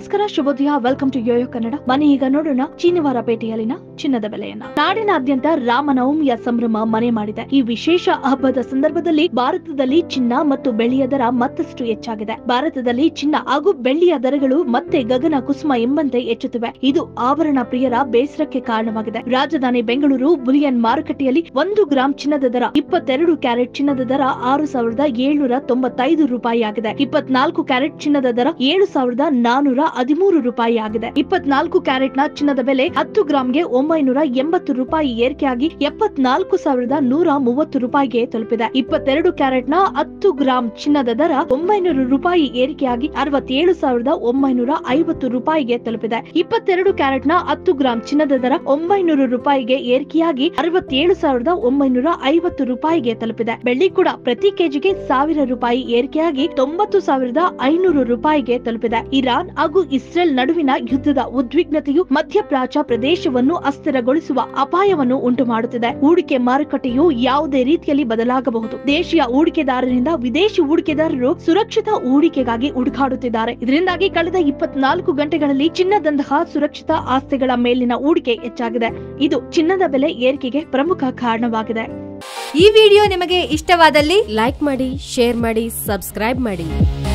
ನಮಸ್ಕಾರ, ಶುಭೋದಯ. Welcome to Yoyo Kannada. ಬನ್ನಿ ಈಗ ನೋಡೋಣ ಶನಿವಾರ ಪೇಟೆಯಲ್ಲಿನ ಚಿನ್ನದ ಬೆಲೆಯನ್ನ. ನಾಡಿನಾದ್ಯಂತ ರಾಮನವಮಿಯ ಸಂಭ್ರಮ ಮನೆ ಮಾಡಿದೆ. ಈ ವಿಶೇಷ ಹಬ್ಬದ ಸಂದರ್ಭದಲ್ಲಿ ಭಾರತದಲ್ಲಿ ಚಿನ್ನ ಮತ್ತು ಬೆಳ್ಳಿಯ ದರ ಮತ್ತಷ್ಟು ಹೆಚ್ಚಾಗಿದೆ. ಭಾರತದಲ್ಲಿ ಚಿನ್ನ ಹಾಗೂ ಬೆಳ್ಳಿಯ ದರಗಳು ಮತ್ತೆ ಗಗನ ಕುಸುಮ ಎಂಬಂತೆ ಹೆಚ್ಚುತ್ತಿವೆ. ಇದು ಆಭರಣ ಪ್ರಿಯರ ಬೇಸರಕ್ಕೆ ಕಾರಣವಾಗಿದೆ. ರಾಜಧಾನಿ ಬೆಂಗಳೂರು ಬುಲಿಯನ್ ಮಾರುಕಟ್ಟೆಯಲ್ಲಿ 1 ಗ್ರಾಂ ಚಿನ್ನದ ದರ 22 ಕ್ಯಾರೆಟ್ ಚಿನ್ನದ ದರ 6,795 ರೂಪಾಯಿ ಆಗಿದೆ. 24 ಕ್ಯಾರೆಟ್ ಚಿನ್ನದ ದರ 7,413 ರೂಪಾಯಿ ಆಗಿದೆ. 24 ಕ್ಯಾರೆಟ್ ನ ಚಿನ್ನದ ಬೆಲೆ 10 ಗ್ರಾಂಗೆ 980 ರೂಪಾಯಿ ಏರಿಕೆಯಾಗಿ 74,130 ರೂಪಾಯಿಗೆ ತಲುಪಿದೆ. 22 ಕ್ಯಾರೆಟ್ ನ 10 ಗ್ರಾಂ ಚಿನ್ನದ ದರ 900 ರೂಪಾಯಿ ಏರಿಕೆಯಾಗಿ 67,950 ರೂಪಾಯಿಗೆ ತಲುಪಿದೆ. 22 ಕ್ಯಾರೆಟ್ ನ 10 ಗ್ರಾಂ ಚಿನ್ನದ ದರ 900 ರೂಪಾಯಿಗೆ ಏರಿಕೆಯಾಗಿ 67,950 ರೂಪಾಯಿಗೆ ತಲುಪಿದೆ. ಬೆಳ್ಳಿ ಕೂಡ ಪ್ರತಿ ಕೆಜಿಗೆ 1000 ರೂಪಾಯಿ ಏರಿಕೆಯಾಗಿ 90,500 ರೂಪಾಯಿಗೆ ತಲುಪಿದೆ. ಇರಾನ್ ಹಾಗೂ ಇಸ್ರೇಲ್ ನಡುವಿನ ಯುದ್ಧದ ಉದ್ವಿಗ್ನತೆಯು ಮಧ್ಯಪ್ರಾಚ್ಯ ಪ್ರದೇಶವನ್ನು ಅಸ್ಥಿರಗೊಳಿಸುವ ಅಪಾಯವನ್ನು ಉಂಟು ಮಾಡುತ್ತಿದೆ. ಹೂಡಿಕೆ ಮಾರುಕಟ್ಟೆಯು ಯಾವುದೇ ರೀತಿಯಲ್ಲಿ ಬದಲಾಗಬಹುದು. ದೇಶೀಯ ಹೂಡಿಕೆದಾರರಿಂದ ವಿದೇಶಿ ಹೂಡಿಕೆದಾರರು ಸುರಕ್ಷಿತ ಹೂಡಿಕೆಗಾಗಿ ಹುಡುಕಾಡುತ್ತಿದ್ದಾರೆ. ಇದರಿಂದಾಗಿ ಕಳೆದ 24 ಗಂಟೆಗಳಲ್ಲಿ ಚಿನ್ನದಂತಹ ಸುರಕ್ಷಿತ ಆಸ್ತಿಗಳ ಮೇಲಿನ ಹೂಡಿಕೆ ಹೆಚ್ಚಾಗಿದೆ. ಇದು ಚಿನ್ನದ ಬೆಲೆ ಏರಿಕೆಗೆ ಪ್ರಮುಖ ಕಾರಣವಾಗಿದೆ. ಈ ವಿಡಿಯೋ ನಿಮಗೆ ಇಷ್ಟವಾದಲ್ಲಿ ಲೈಕ್ ಮಾಡಿ, ಶೇರ್ ಮಾಡಿ, ಸಬ್ಸ್ಕ್ರೈಬ್ ಮಾಡಿ.